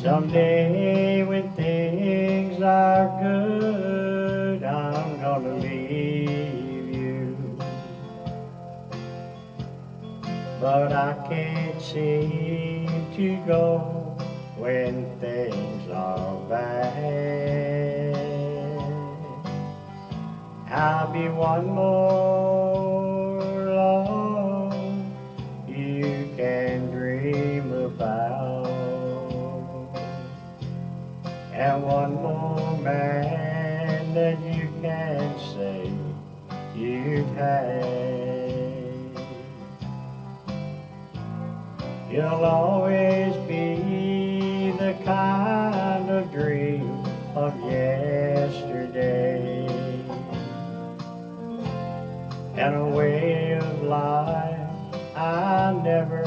Someday when things are good, I'm gonna leave you. But I can't seem to go when things are bad. I'll be one more love you can dream about, and one more man that you can say you've had. You'll always be the kind of dream of yesterday, and a way of life I never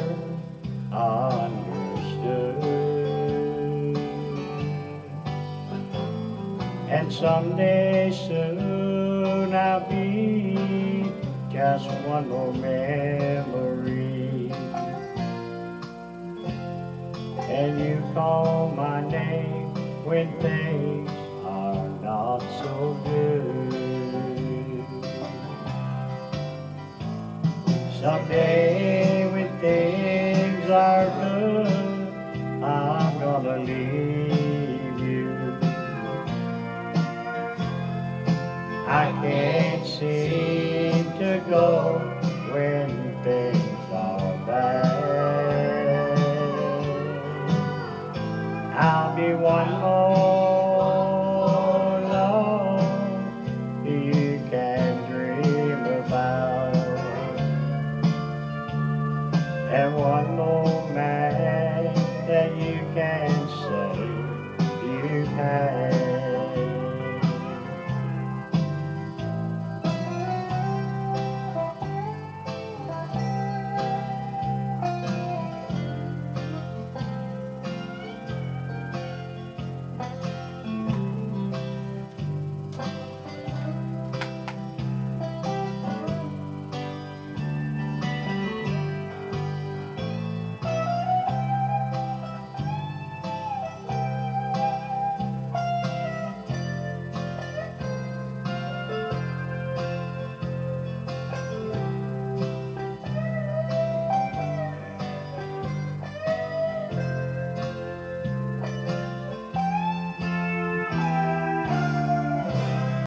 understood. And someday soon I'll be just one more memory, and you call my name when things are not so good. Someday when things are good, I'm gonna leave you. I can't seem to go when things are bad. I'll be one more love you can dream about, and one more man that you can